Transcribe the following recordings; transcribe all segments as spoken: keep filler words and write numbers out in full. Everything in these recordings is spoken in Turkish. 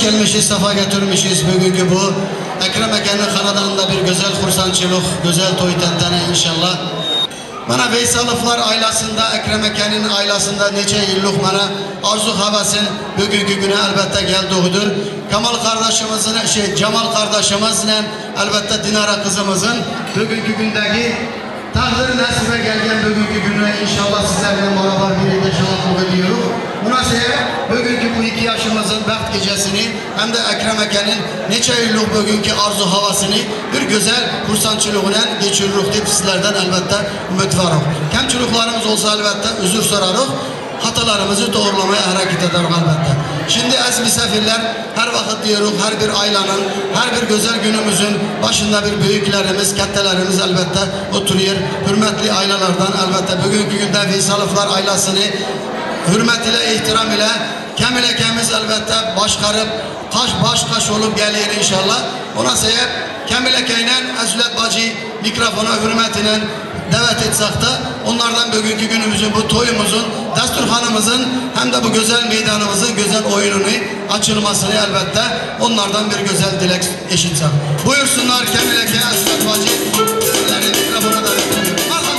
gelmişiz, safa getirmişiz. Bugünkü bu Ekrem Eken'in xanadanında bir güzel kursançılık, güzel toy tentene inşallah. Bana Veysalovlar ailesinde, Ekrem Eken'in ailesinde neçe yıllık bana arzu havasın bugünkü güne elbette geldiğidir. Kemal kardeşimizin, şey Cemal kardeşimizle elbette Dinara kızımızın bugünkü gündeki takdir nasibe gelgen bugünkü günü inşallah sizlerle beraber birlikte şanlık ediyoruz. Buna sebep bugünkü bu iki yaşımızın baht gecesini hem de Ekrem Eken'in neçe yıllık bugünkü arzu havasını bir güzel kursançılığına geçiririk deyip sizlerden elbette ümit varıq. Kemçiliklerimiz olsa elbette özür sorarıq. Hatalarımızı doğrulamaya hareket eder elbette. Şimdi az misafirler her vakit diyoruz, her bir ailenin, her bir güzel günümüzün başında bir büyüklerimiz, kettelerimiz elbette oturuyor. Hürmetli ailelerden elbette bugünkü günde Veysalovlar ailesini hürmet ile, ihtiram ile, kemile kemiz elbette başkarıp, kaş baş kaş olup gelir inşallah. Ona sebep kemile keynen Əzület bacı mikrofona hürmetine davet etsek de onlardan bugünkü günümüzün bu toyumuzun, dasturxanımızın hem de bu güzel meydanımızın güzel oyununu açılmasını elbette onlardan bir güzel dilek eşitsek. Buyursunlar Kemileke Əzület bacı mikrofona davet ediyor.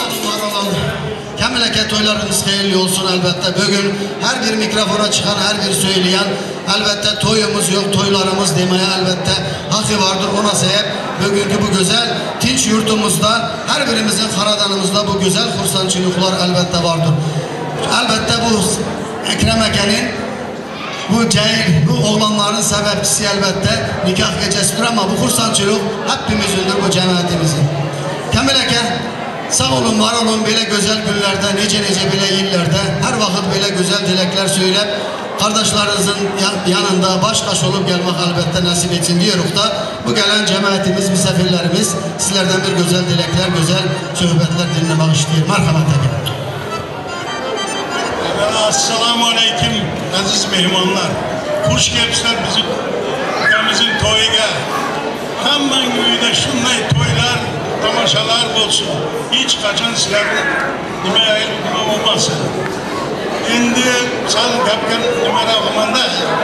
Kemileke toylarınız hayırlı olsun elbette. Bugün her bir mikrofona çıkan, her bir söyleyen elbette toyumuz yok, toylarımız demeye elbette hakkı vardır. Ona sebep bugünkü bu güzel tinç yurtumuzda her birimizin xanadanımızda bu güzel kursançılıklar elbette vardır. Elbette bu Ekrem Eken'in bu cahil, bu oğlanların sebepçisi elbette nikah gecesidir ama bu kursançılık hepimizindir, bu cemaatimizin. Kemileke sağ olun, var olun, böyle güzel günlerde, nice nice bile yıllarda her vakit böyle güzel dilekler söyleyip kardeşlerinizin yanında baş kaş olup gelmek elbette nasip etsin diyoruz da bu gelen cemaatimiz, misafirlerimiz sizlerden bir güzel dilekler, güzel sohbetler dinlemek istiyor. Merhamet edin. Assalamu aleyküm aziz mehmanlar. Hoş gelmişler bizim ülkemizin toyuna. Hemen güyde şunday toylar, tamaşalar olsun. Hiç kaçan sizlerden nime ayrılmam olmasın. Şimdi sal kapkan nime rağmanda.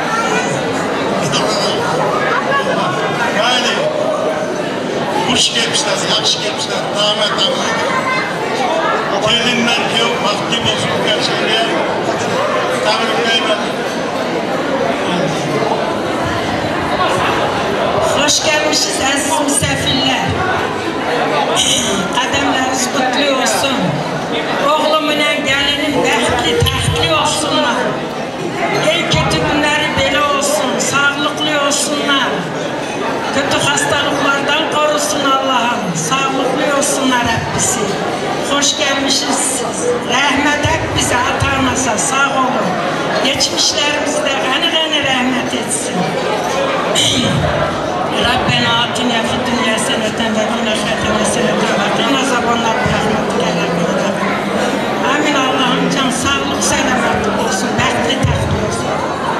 Yani hoş gelmişler, yakşı gelmişler. Damet damet. Gelinler ki vakti bozuk gerçeğe tavrımdayım. Hoş gelmişiz aziz misafirler. Adamlarınız kutlu olsun. Oğlumla gelinin bəxtli, taxtli olsunlar. En kötü günleri böyle olsun, sağlıklı olsunlar. Kötü hastalıklardan korusun Allah'ım. Sağlıklı olsunlar hepsi. Hoş gelmişiz. Rahmet et bize, atanasa sağ olun. Geçmişlerimizde gani gani rahmet etsin. Rabbena atina fi dünya seneten ve fil ahireti seneten ve qina azabannar rahmetik ya Rabbi. Amin. Allah'ım can sağlık selametlik olsun, bəxtli taxtli olsun.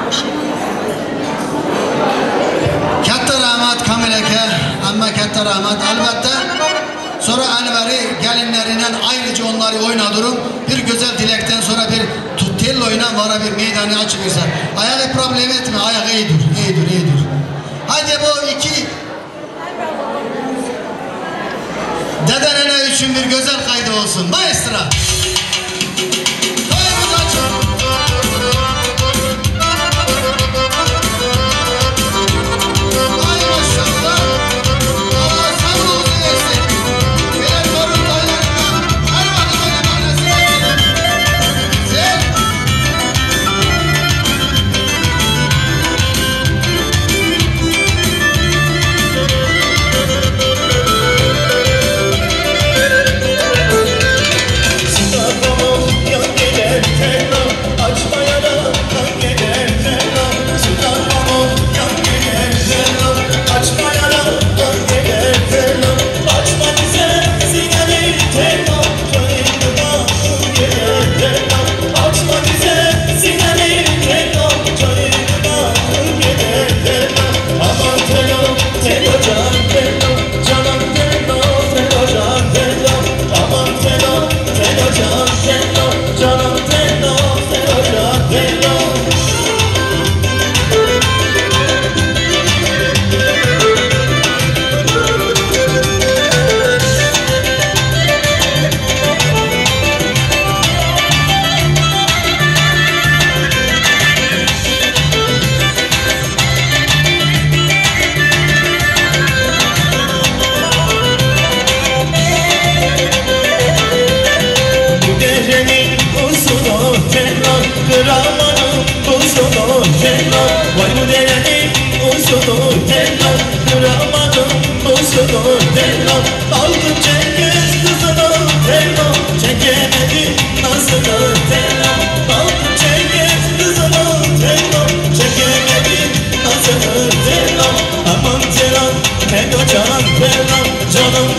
Katta rahmet Kamileke, amma katta rahmet elbette. Sonra Enver'i gelinlerinden ayrıca onları oynadırım. Bir güzel dilekten sonra bir tutel oynan var bir meydanı açılırsa. Ayağı problem etme, ayağı iyidir, iyidir, iyidir. Hadi bu iki dedenene için bir güzel kaydı olsun. Maestra. Canım